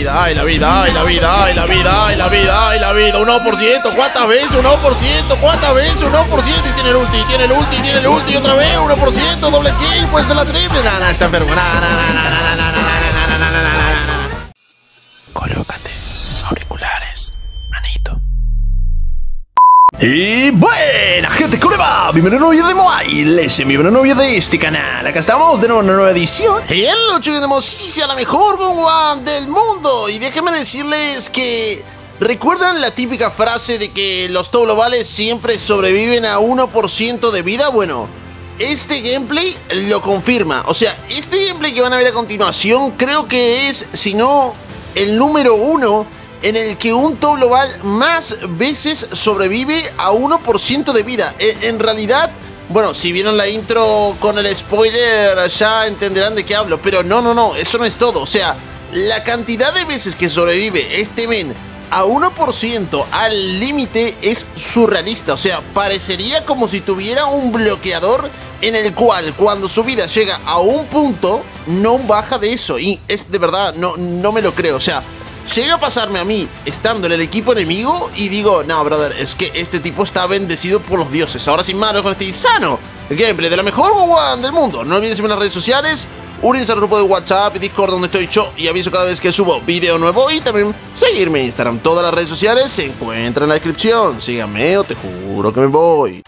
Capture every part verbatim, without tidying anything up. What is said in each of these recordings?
vida, ay la vida, ay la vida, ay la vida, ay la vida, ay la vida. uno por ciento, ¿cuántas veces? uno por ciento, ¿cuántas veces? uno por ciento y tiene el ulti, tiene el ulti, tiene el ulti otra vez. uno por ciento, doble kill, puede ser la triple. Nada, nada, está enfermo. Nada, nada, nada, nada, nada, nada, nada, nada, nada. Colócate auriculares, manito. Y buena gente, ¿cómo le va? Bienvenido a un nuevo video de Mobile, ese mi nuevo video de este canal. Acá estamos de nuevo en una nueva edición. Y en la noche tenemos a la mejor One del mundo. Y déjenme decirles que ¿recuerdan la típica frase de que los top globales siempre sobreviven a uno por ciento de vida? Bueno, este gameplay lo confirma. O sea, este gameplay que van a ver a continuación creo que es, si no, el número uno en el que un top global más veces sobrevive a uno por ciento de vida. En realidad, bueno, si vieron la intro con el spoiler ya entenderán de qué hablo, pero no, no, no, eso no es todo. O sea, la cantidad de veces que sobrevive este men a uno por ciento al límite es surrealista. O sea, parecería como si tuviera un bloqueador en el cual cuando su vida llega a un punto no baja de eso. Y es de verdad, no, no me lo creo. O sea, llega a pasarme a mí estando en el equipo enemigo y digo, no, brother, es que este tipo está bendecido por los dioses. Ahora sin manos con este insano gameplay de la mejor One del mundo. No olviden seguirme en las redes sociales, únanse al grupo de WhatsApp y Discord donde estoy yo y aviso cada vez que subo video nuevo. Y también seguirme en Instagram. Todas las redes sociales se encuentran en la descripción. Síganme o te juro que me voy.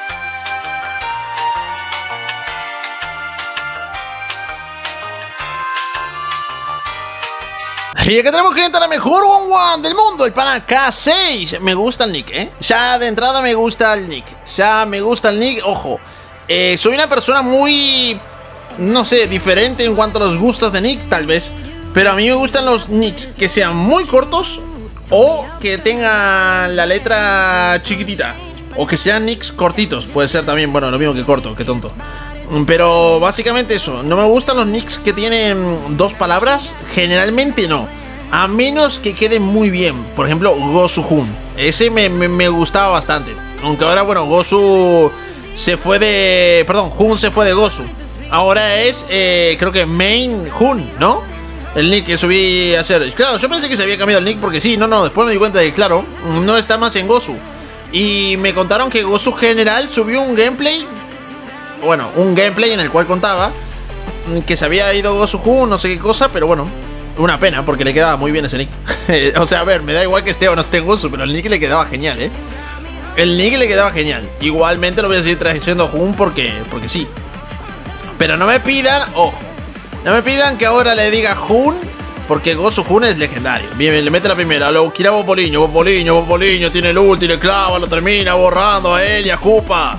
Y acá tenemos gente a la mejor One One del mundo, el pana K seis. Me gusta el nick, ¿eh? Ya de entrada me gusta el nick. Ya me gusta el nick, ojo. Eh, soy una persona muy, no sé, diferente en cuanto a los gustos de nick, tal vez. Pero a mí me gustan los nicks que sean muy cortos o que tengan la letra chiquitita. O que sean nicks cortitos, puede ser también, bueno, lo mismo que corto, que tonto. Pero básicamente eso, no me gustan los nicks que tienen dos palabras, generalmente no. A menos que quede muy bien, por ejemplo, Gosu-hun. Ese me, me, me gustaba bastante. Aunque ahora, bueno, Gosu se fue de... Perdón, Hun se fue de Gosu. Ahora es, eh, creo que Main-hun, ¿no? El nick que subí a hacer. Claro, yo pensé que se había cambiado el nick porque sí, no, no, después me di cuenta de que, claro, no está más en Gosu. Y me contaron que Gosu General subió un gameplay... Bueno, un gameplay en el cual contaba que se había ido Gosu-hun, no sé qué cosa, pero bueno, una pena porque le quedaba muy bien ese nick. O sea, a ver, me da igual que esté o no esté en Gosu, pero el nick le quedaba genial, ¿eh? El nick le quedaba genial. Igualmente lo voy a seguir trayendo Hun porque, porque sí. Pero no me pidan, ojo, no me pidan que ahora le diga Hun, porque Gosu-hun es legendario. Bien, bien, le mete la primera, lo quiera Bopoliño, Bopoliño, Bopoliño, tiene el ulti, le clava, lo termina borrando a él y a Koopa.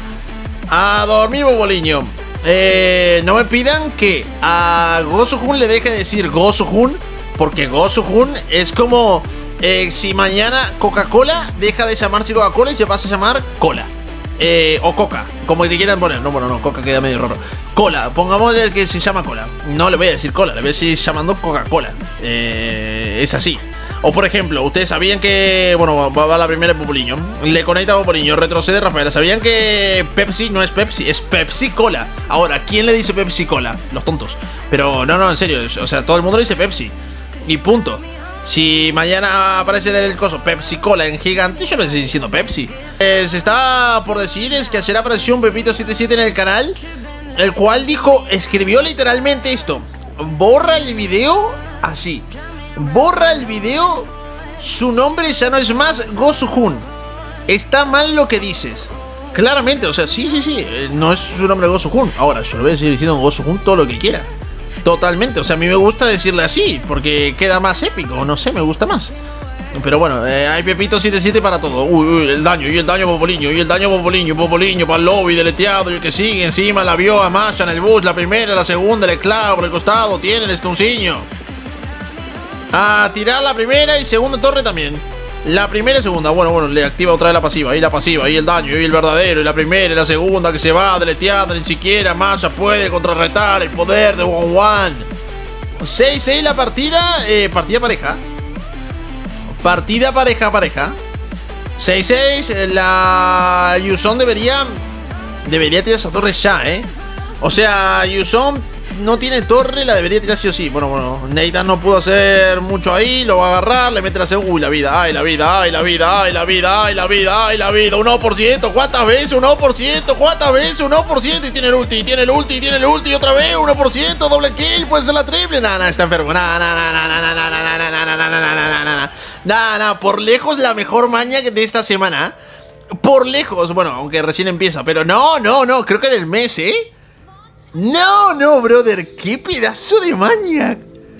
A dormir, Boboliño. Eh, no me pidan que a Gosu-hun le deje de decir Gosu-hun, porque Gosu-hun es como eh, si mañana Coca-Cola deja de llamarse Coca-Cola y se pasa a llamar Cola. Eh, o Coca, como te quieran poner. No, bueno, no, Coca queda medio raro. Cola, pongamos el que se llama Cola. No le voy a decir Cola, le voy a decir llamando Coca-Cola. Eh, es así. O por ejemplo, ustedes sabían que... Bueno, va, va la primera Bopoliño. Le conecta a Bopoliño, retrocede Rafaela. ¿Sabían que Pepsi no es Pepsi? Es Pepsi Cola. Ahora, ¿quién le dice Pepsi Cola? Los tontos. Pero no, no, en serio. O sea, todo el mundo le dice Pepsi. Y punto. Si mañana aparece el coso Pepsi Cola en gigante, yo le estoy diciendo Pepsi. Eh, se está por decir es que ayer apareció un Pepito setenta y siete en el canal, el cual dijo, escribió literalmente esto: borra el video así. Borra el video, su nombre ya no es más Gosu-hun. Está mal lo que dices. Claramente, o sea, sí, sí, sí, no es su nombre Gosu-hun. Ahora, yo le voy a seguir diciendo Gosu-hun todo lo que quiera. Totalmente, o sea, a mí me gusta decirle así porque queda más épico, no sé, me gusta más. Pero bueno, eh, hay Pepito setenta y siete para todo. Uy, uy, el daño, y el daño Bopoliño, y el daño Bopoliño, Bopoliño para el lobby deleteado, y el que sigue encima la vio a Masha en el bus, la primera, la segunda, le clava por el costado, tiene el stunciño. A tirar la primera y segunda torre también. La primera y segunda, bueno, bueno, le activa otra vez la pasiva. Y la pasiva, y el daño, y el verdadero. Y la primera y la segunda que se va deleteada. Ni siquiera Masha puede contrarrestar el poder de One One. seis seis la partida, eh, partida pareja. Partida pareja, pareja. seis seis, la Yuson debería Debería tirar esa torre ya, eh. O sea, Yuson no tiene torre, la debería tirar sí o sí. Bueno, bueno, Nathan no pudo hacer mucho ahí. Lo va a agarrar, le mete la segunda. Uy, la vida, ay, la vida, ay, la vida, ay, la vida, ay, la vida, ay, la vida. uno por ciento, ¿cuántas veces? uno por ciento, ¿cuántas veces? uno por ciento. Y tiene el ulti, tiene el ulti, tiene el ulti. Otra vez, uno por ciento, doble kill. Puede ser la triple. Nada, nada, está enfermo. Nada, nada, nada, nada, nada, nada, nada, nada, nada, nada, nada. Nada, nada, por lejos la mejor maña de esta semana. Por lejos, bueno, aunque recién empieza. Pero no, no, no, creo que del mes, ¿eh? No, no, brother, qué pedazo de maña.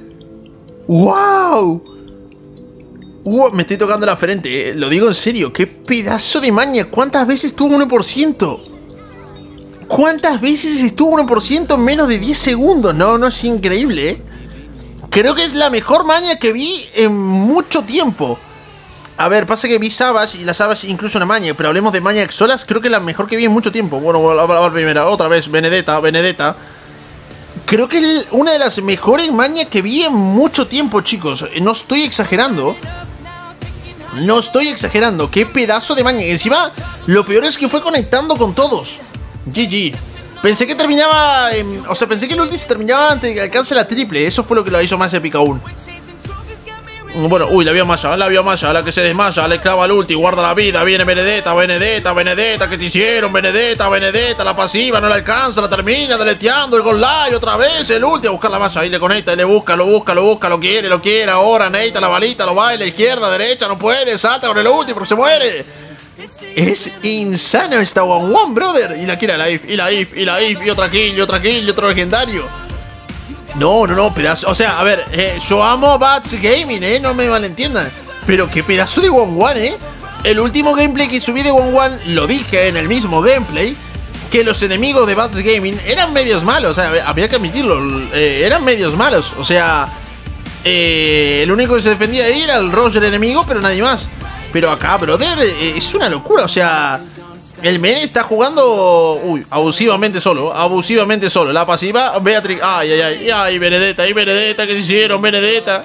¡Wow! Wow, me estoy tocando la frente, eh. Lo digo en serio, qué pedazo de maña. ¿Cuántas veces tuvo uno por ciento? ¿Cuántas veces estuvo uno por ciento en menos de diez segundos? No, no, es increíble, ¿eh? Creo que es la mejor maña que vi en mucho tiempo. A ver, pasa que vi Savage y la Savage incluso una maña, pero hablemos de maña solas, creo que es la mejor que vi en mucho tiempo. Bueno, la, la, la primera, otra vez, Benedetta, Benedetta. Creo que es una de las mejores mañas que vi en mucho tiempo, chicos. No estoy exagerando. No estoy exagerando. Qué pedazo de maña. Y encima, lo peor es que fue conectando con todos. G G. Pensé que terminaba... En, o sea, pensé que el ulti se terminaba antes de que alcance la triple. Eso fue lo que lo hizo más épica aún. Bueno, uy, la vio Maya, la vio Maya, la que se desmaya, le clava el ulti, guarda la vida, viene Benedetta, Benedetta, Benedetta, ¿qué te hicieron? Benedetta, Benedetta, la pasiva, no la alcanza, la termina, deleteando, el gol live, otra vez, el ulti, a buscar la Maya, ahí le conecta, y le busca, lo busca, lo busca, lo quiere, lo quiere, ahora, Neita, la balita, lo baila, izquierda, derecha, no puede, salta con el ulti, porque se muere. Es insano esta one one, brother, y la quiere la if, y la if, y la if, y otra kill, y otra kill, y otro legendario. No, no, no, pedazo. O sea, a ver, eh, yo amo a Bats Gaming, eh, no me malentiendan. Pero qué pedazo de one one, eh. El último gameplay que subí de one one, lo dije en el mismo gameplay, que los enemigos de Bats Gaming eran medios malos. O sea, había que admitirlo, eh, eran medios malos. O sea, eh, el único que se defendía ahí era el Roger enemigo, pero nadie más. Pero acá, brother, eh, es una locura, o sea... El men está jugando, uy, abusivamente solo, abusivamente solo. La pasiva, Beatrix, ay, ay, ay, ay, Benedetta, ay, Benedetta, ¿qué se hicieron, Benedetta?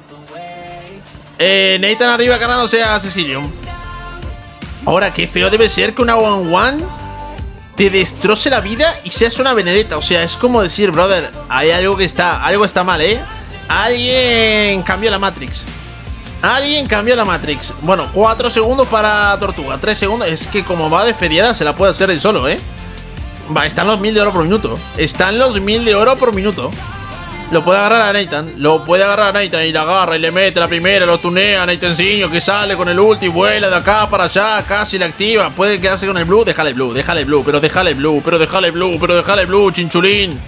Eh, Nathan arriba ganándose a Cecilium. Ahora, qué feo debe ser que una one one te destroce la vida y seas una Benedetta. O sea, es como decir, brother, hay algo que está, algo está mal, ¿eh? Alguien cambió la Matrix. Alguien cambió la Matrix. Bueno, cuatro segundos para Tortuga, tres segundos. Es que como va de feriada se la puede hacer él solo, ¿eh? Va, están los mil de oro por minuto. Están los mil de oro por minuto. Lo puede agarrar a Nathan. Lo puede agarrar a Nathan y la agarra y le mete la primera, lo tunea. Nathancinho que sale con el ulti, vuela de acá para allá, casi la activa. Puede quedarse con el blue. Déjale blue, déjale blue, pero déjale blue, pero déjale blue, pero déjale blue, chinchulín.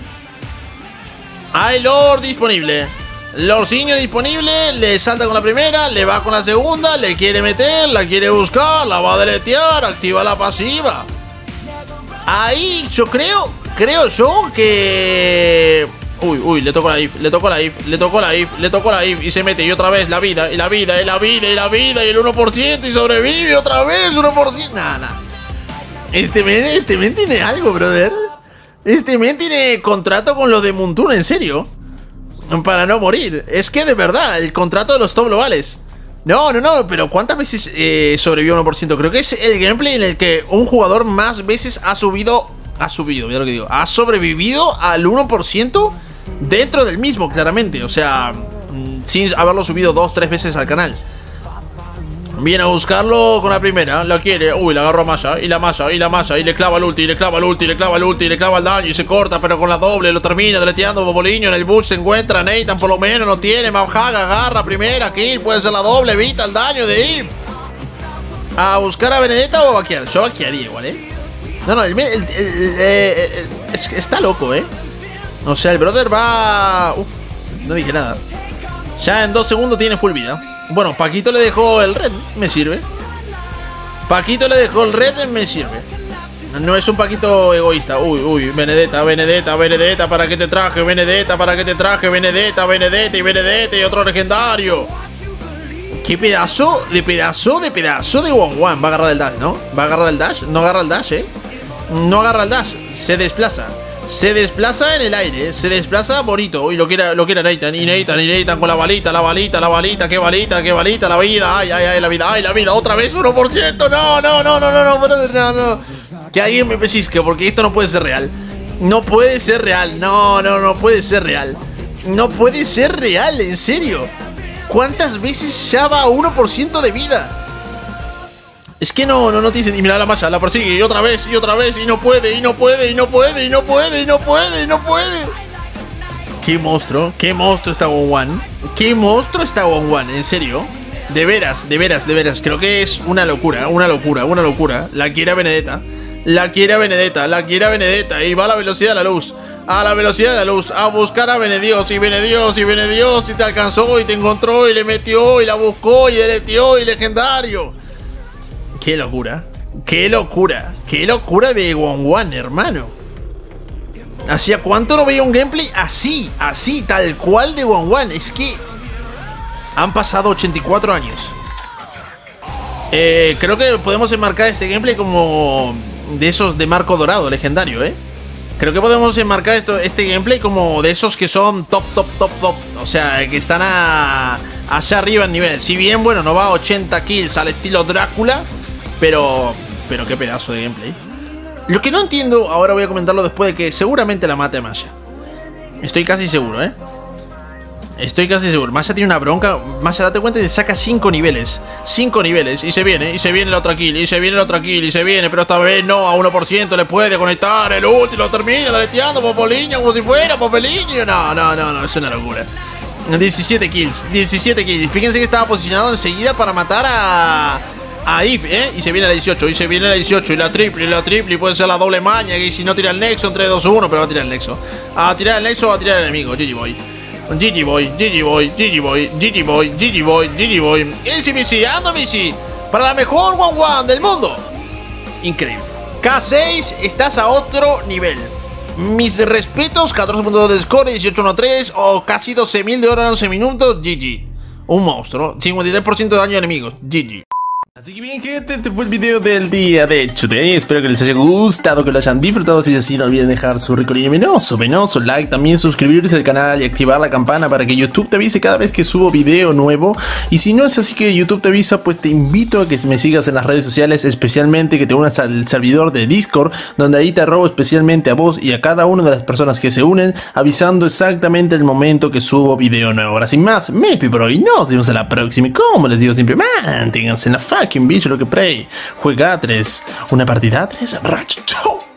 Hay Lord disponible. Lorciño disponible, le salta con la primera, le va con la segunda, le quiere meter, la quiere buscar, la va a deletear, activa la pasiva. Ahí yo creo, creo yo que... Uy, uy, le tocó la if, le tocó la if, le tocó la if, le tocó la if y se mete y otra vez la vida, y la vida, y la vida, y la vida, y el uno por ciento y sobrevive otra vez, uno por ciento. Nada, nada. Este men, este men tiene algo, brother. Este men tiene contrato con los de Moonton, en serio. Para no morir. Es que de verdad, el contrato de los top globales. No, no, no, pero ¿cuántas veces eh, sobrevivió uno por ciento? Creo que es el gameplay en el que un jugador más veces ha subido... Ha subido, mira lo que digo. Ha sobrevivido al uno por ciento dentro del mismo, claramente. O sea, sin haberlo subido dos, tres veces al canal. Viene a buscarlo con la primera, la quiere, uy, la agarró a Maya, y la Maya, y la Maya, y le clava el ulti, y le clava el ulti, y le clava el ulti, y le clava el daño, y se corta, pero con la doble, lo termina, deleteando Boboliño, en el bush se encuentra, Nathan por lo menos lo tiene, Mavhaga agarra primera, kill, puede ser la doble, evita el daño de Eve. A buscar a Benedetta o a vaquear, yo vaquearía igual, eh. No, no, el, el, el, el, eh, el está loco, eh. O sea, el brother va... Uf, no dije nada. Ya en dos segundos tiene full vida. Bueno, Paquito le dejó el red, me sirve. Paquito le dejó el red, me sirve. No es un Paquito egoísta. Uy, uy, Benedetta, Benedetta, Benedetta, ¿para qué te traje? Benedetta, ¿para qué te traje? Benedetta, Benedetta y Benedetta y otro legendario. Qué pedazo de pedazo de pedazo de one one. Va a agarrar el dash, ¿no? Va a agarrar el dash, no agarra el dash, eh. No agarra el dash, se desplaza. Se desplaza en el aire, se desplaza bonito. Y lo quiere, lo quiere Nathan, y Nathan, y Nathan con la balita, la balita, la balita, qué balita, qué balita, la vida, ay, ay, ay, la vida, ay, la vida, otra vez uno por ciento, no, no, no, no, no, no, no, no, no. Que alguien me pellizque, porque esto no puede ser real. No puede ser real. No, no, no puede ser real. No puede ser real, en serio. ¿Cuántas veces ya va a uno por ciento de vida? Es que no, no, no tiene sentido. Y mira la masa, la persigue y otra vez, y otra vez, y no puede, y no puede, y no puede, y no puede, y no puede, y no puede. Qué monstruo, qué monstruo está One One. Qué monstruo está One One, en serio. De veras, de veras, de veras. Creo que es una locura, una locura, una locura. La quiere a Benedetta. La quiere a Benedetta, la quiere a Benedetta. Y va a la velocidad de la luz. A la velocidad de la luz. A buscar a Benedios. Y Benedios, y Benedios. Y te alcanzó, y te encontró, y le metió, y la buscó, y deleteó, y legendario. Qué locura. Qué locura. Qué locura de One One, hermano. ¿Hacía cuánto no veía un gameplay así? Así, tal cual de One One. Es que han pasado ochenta y cuatro años. Eh, creo que podemos enmarcar este gameplay como de esos de marco dorado, legendario, ¿eh? Creo que podemos enmarcar esto, este gameplay como de esos que son top, top, top, top. O sea, que están a, allá arriba en nivel. Si bien, bueno, no va a ochenta kills al estilo Drácula, pero, pero qué pedazo de gameplay. Lo que no entiendo, ahora voy a comentarlo después de que seguramente la mate Masha. Estoy casi seguro, ¿eh? Estoy casi seguro. Masha tiene una bronca. Masha, date cuenta y te saca cinco niveles. cinco niveles. Y se viene, y se viene la otra kill, y se viene la otra kill, y se viene. Pero esta vez no, a uno por ciento le puede conectar. El último lo termina daleteando Popoliño como si fuera Popeliño. No, no, no, no, es una locura. diecisiete kills, diecisiete kills. Fíjense que estaba posicionado enseguida para matar a... a If, ¿eh? Y se viene la dieciocho, y se viene la dieciocho, y la triple, y la triple, y puede ser la doble maña, y si no tira el nexo, en tres, dos, uno, pero va a tirar el nexo. A tirar el nexo, va a tirar el enemigo, G G Boy. G G Boy, G G Boy, G G Boy, G G Boy, G G Boy, G G Boy. Easy Missy, ando Missy, para la mejor One One del mundo. Increíble. K seis, estás a otro nivel. Mis respetos, catorce punto dos de score, dieciocho punto tres o casi doce mil de oro en once minutos, G G. Un monstruo, cincuenta y tres por ciento de daño a enemigos, G G. Así que bien, gente, este fue el video del día de today. Espero que les haya gustado, que lo hayan disfrutado. Si es así, no olviden dejar su rico y venoso, venoso like, también suscribirse al canal y activar la campana para que YouTube te avise cada vez que subo video nuevo. Y si no es así que YouTube te avisa, pues te invito a que me sigas en las redes sociales, especialmente que te unas al servidor de Discord, donde ahí te robo especialmente a vos y a cada una de las personas que se unen, avisando exactamente el momento que subo video nuevo. Ahora sin más, me despido por hoy, nos vemos en la próxima y como les digo siempre, manténganse en la fucking bicho lo que play. Juega a tres, una partida a tres, Ratch, chau.